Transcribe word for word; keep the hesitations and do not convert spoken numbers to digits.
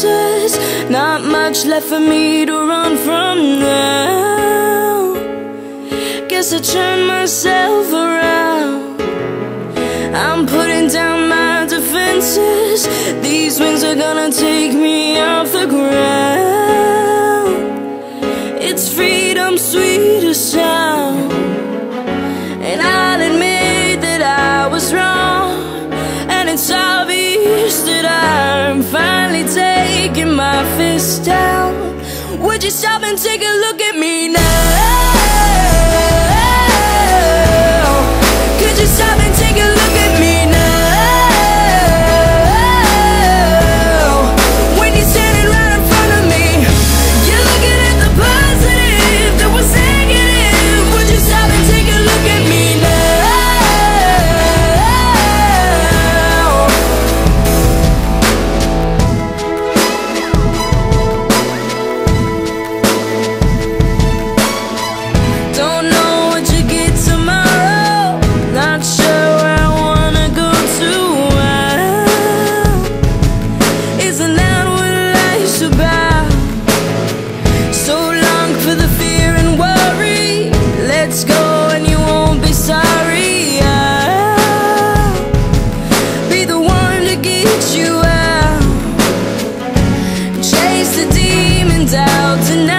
fences. Not much left for me to run from now. Guess I turned myself around. I'm putting down my defenses. These wings are gonna take me off the ground. It's freedom, sweet as sound. And I'll admit that I was wrong, and it's obvious that I'm finally taking my fist down. Would you stop and take a look at me now? Could you stop and take a look at me now? When you're standing right in front of me, you're looking at the positive that was negative. Would you stop and take a look at me tonight?